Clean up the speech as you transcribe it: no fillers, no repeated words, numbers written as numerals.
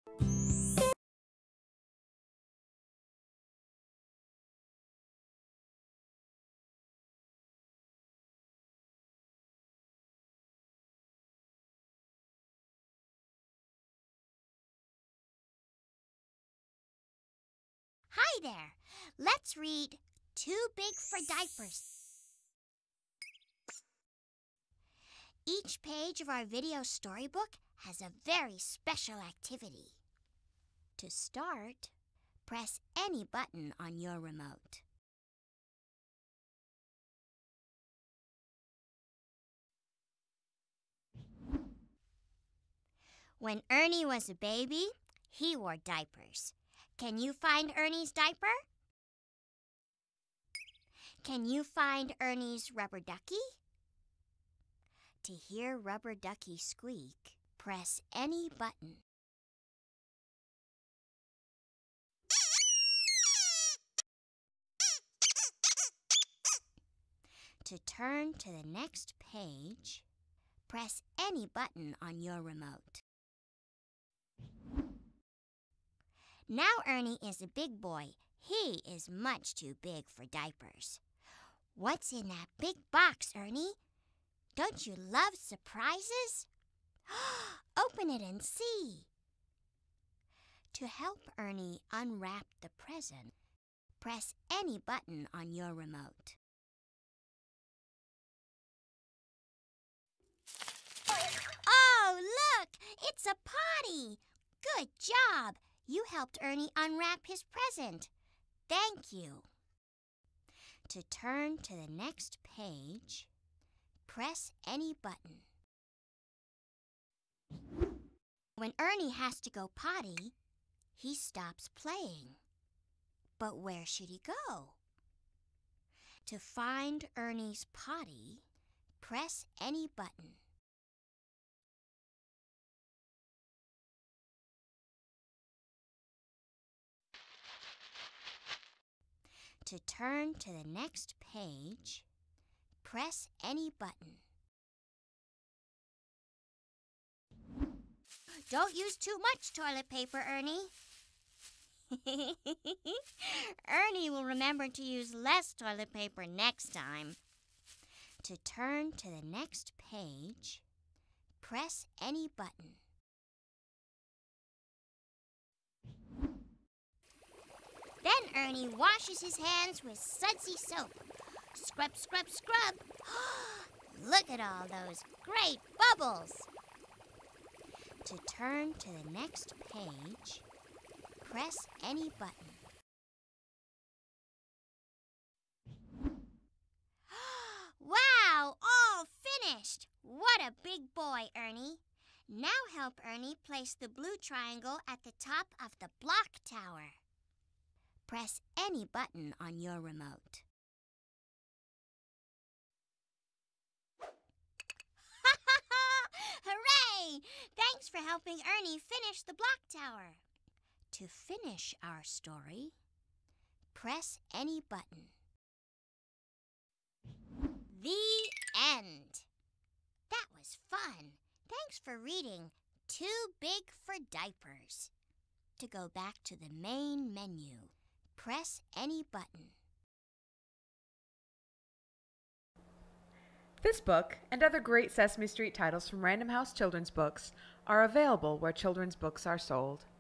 Hi there. Let's read Too Big for Diapers. Each page of our video storybook has a very special activity. To start, press any button on your remote. When Ernie was a baby, he wore diapers. Can you find Ernie's diaper? Can you find Ernie's rubber ducky? To hear Rubber Ducky squeak, press any button. To turn to the next page, press any button on your remote. Now Ernie is a big boy. He is much too big for diapers. What's in that big box, Ernie? Don't you love surprises? Open it and see. To help Ernie unwrap the present, press any button on your remote. Oh, look! It's a potty! Good job! You helped Ernie unwrap his present. Thank you. To turn to the next page, press any button. When Ernie has to go potty, he stops playing. But where should he go? To find Ernie's potty, press any button. To turn to the next page, press any button. Don't use too much toilet paper, Ernie. Ernie will remember to use less toilet paper next time. To turn to the next page, press any button. Then Ernie washes his hands with sudsy soap. Scrub, scrub, scrub. Look at all those great bubbles. To turn to the next page, press any button. Wow, all finished! What a big boy, Ernie. Now help Ernie place the blue triangle at the top of the block tower. Press any button on your remote. Hooray! Thanks for helping Ernie finish the block tower. To finish our story, press any button. The end. That was fun. Thanks for reading Too Big for Diapers. To go back to the main menu, press any button. This book and other great Sesame Street titles from Random House Children's Books are available where children's books are sold.